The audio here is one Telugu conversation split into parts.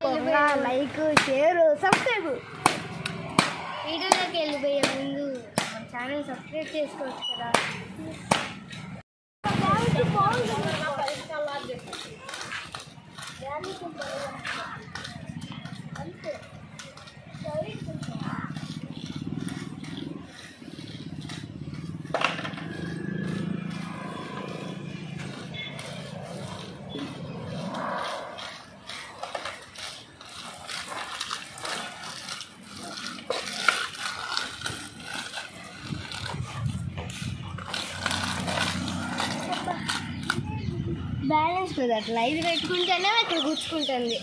Like share subscribe. వీడియోలోకి వెళ్ళిపోయే ముందు మన ఛానల్ సబ్స్క్రైబ్ చేసుకోవచ్చు కదా. బ్యాలెన్స్ మీద అట్లా ఇది పెట్టుకుంటేనే ఇక్కడ కూర్చుకుంటుంది.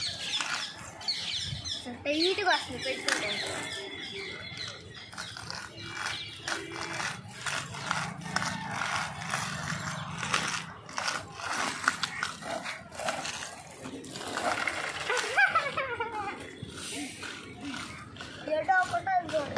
టైట్గా వస్తుంది పెట్టుకుంటే. ఏటో ఒకటి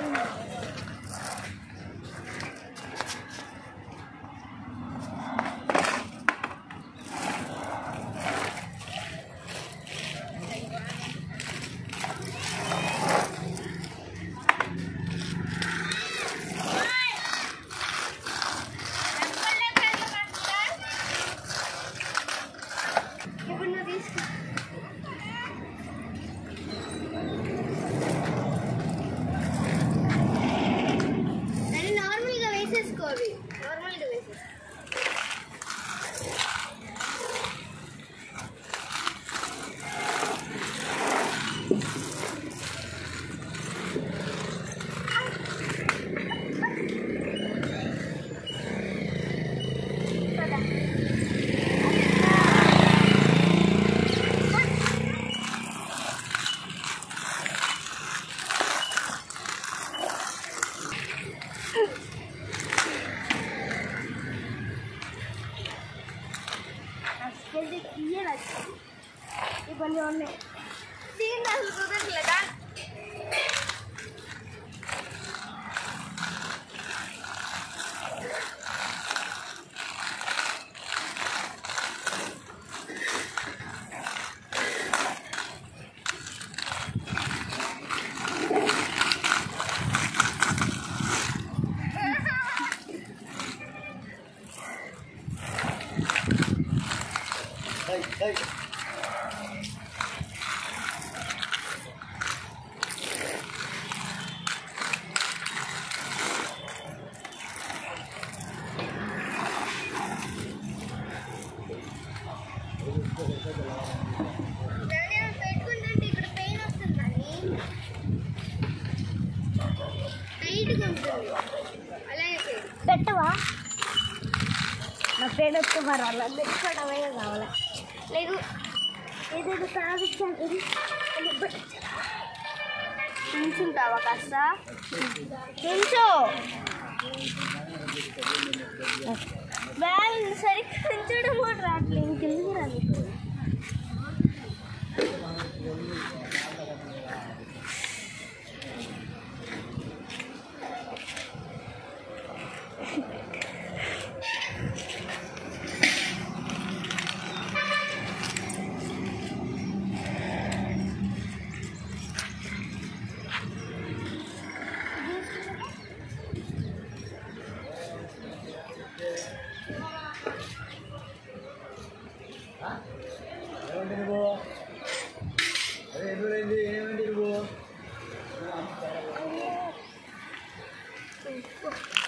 ఇవన్నీ ఉన్నాయి. దీన్ని అసలు కుదరట్లేదా? పెట్టుకుంటుంటే ఇక్కడ పెయిన్ వస్తుందని టైట్గా ఉంటుంది. అలాగే పెట్టవా? నా పెయిన్ వస్తే మరి అలా పెట్టుకోవడమే కావాలి. లేదు ఏదైనా సాధించాలి. నించుంటావా కాస్త? నించో. బ్యాలెన్స్ సరిగ్గా నించోడం కూడా రావట్లేదు. ఇంకెందుకు రాదు? ఏమంటే